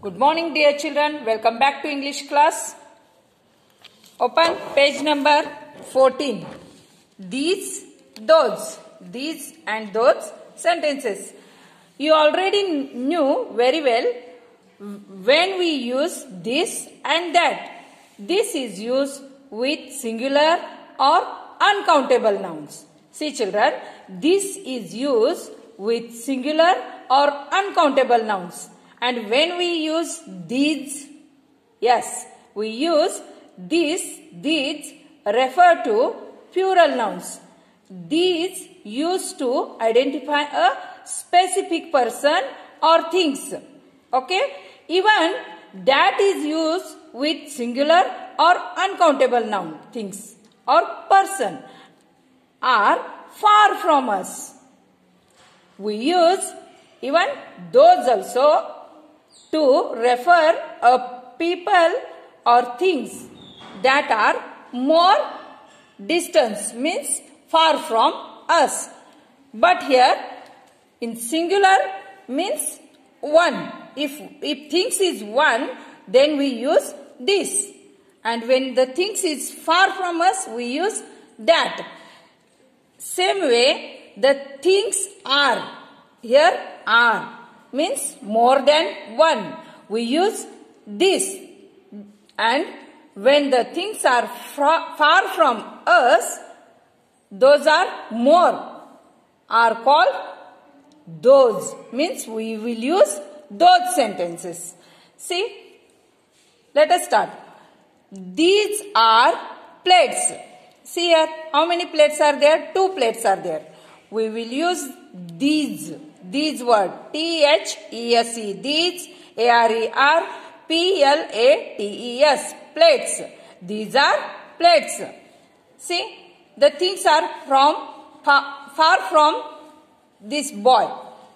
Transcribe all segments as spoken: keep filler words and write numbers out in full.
Good morning, dear children. Welcome back to English class. Open page number fourteen. These, those, these and those sentences. You already knew very well when we use this and that. This is used with singular or uncountable nouns. See children, this is used with singular or uncountable nouns. And when we use these, yes, we use these, these refer to plural nouns. These used to identify a specific person or things. Okay? Even that is used with singular or uncountable noun, things or person are far from us. We use even those also to refer a people or things that are more distance, means far from us. But here in singular means one. If, if things is one, then we use this. And when the things is far from us, we use that. Same way, the things are. Here are means more than one. We use this. And when the things are far from us, those are more, are called those. Means we will use those sentences. See, let us start. These are plates. See here, how many plates are there? Two plates are there. We will use these. These word. T H E S E. These. A R E R. P L A T E S. Plates. These are plates. See, the things are from far, far from this boy.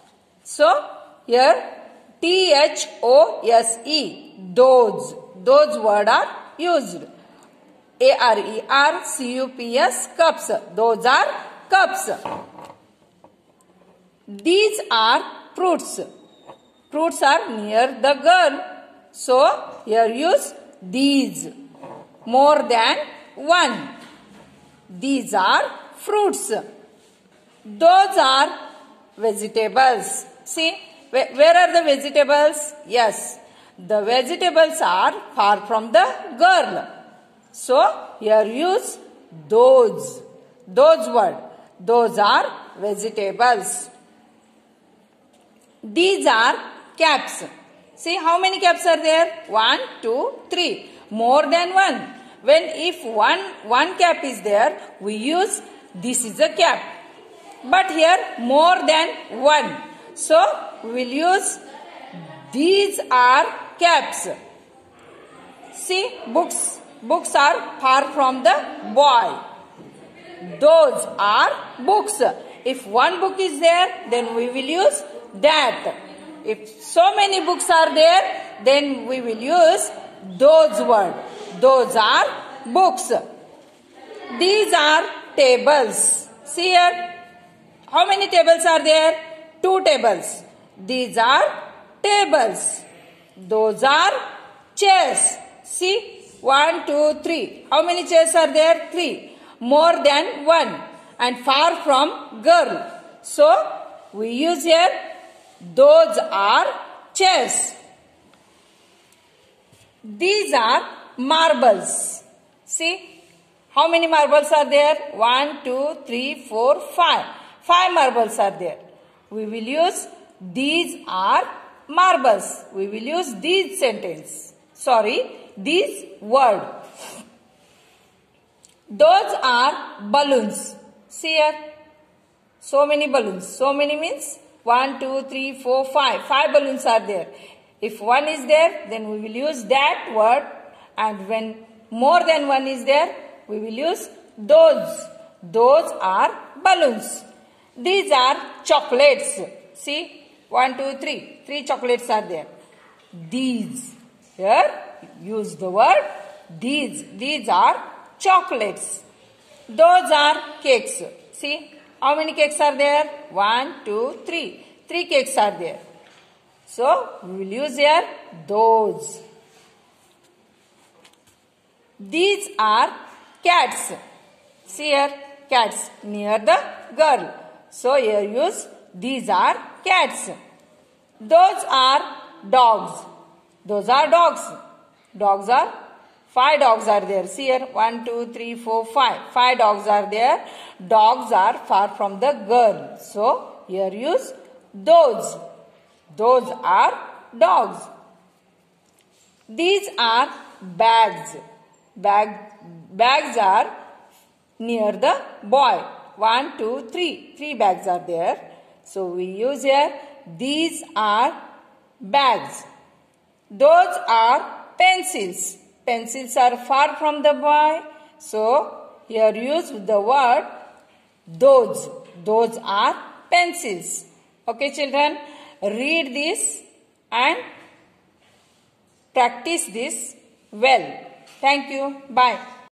So, here T H O S E. Those. Those words are used. A R E R C U P S. Cups. Those are cups. These are fruits. Fruits are near the girl. So, here use these. More than one. These are fruits. Those are vegetables. See, where are the vegetables? Yes, the vegetables are far from the girl. So, here use those. Those word. Those are vegetables. These are caps. See how many caps are there? One, two, three. More than one. When if one, one cap is there, we use this is a cap. But here more than one. So we will use these are caps. See, books. Books are far from the boy. Those are books. If one book is there, then we will use that. If so many books are there, then we will use those words. Those are books. These are tables. See here. How many tables are there? Two tables. These are tables. Those are chairs. See. One, two, three. How many chairs are there? Three. More than one. And far from girl. So, we use here, those are chairs. These are marbles. See, how many marbles are there? One, two, three, four, five. Five marbles are there. We will use these are marbles. We will use these sentence. Sorry, these word. Those are balloons. See here. So many balloons. So many means one, two, three, four, five. Five balloons are there. If one is there, then we will use that word. And when more than one is there, we will use those. Those are balloons. These are chocolates. See, one, two, three. Three chocolates are there. These. Here, use the word these. These are chocolates. Those are cakes. See, how many cakes are there? One, two, three. Three cakes are there. So we will use here those. These are cats. See here, cats near the girl. So here use these are cats. Those are dogs. Those are dogs. Dogs are, five dogs are there. See here, one, two, three, four, five. Five dogs are there. Dogs are far from the girl. So here use those. Those are dogs. These are bags. Bag, bags are near the boy. One, two, three. Three bags are there. So we use here, these are bags. Those are pencils. Pencils are far from the boy. So here use the word those. Those are pencils. Okay children, read this and practice this well. Thank you. Bye.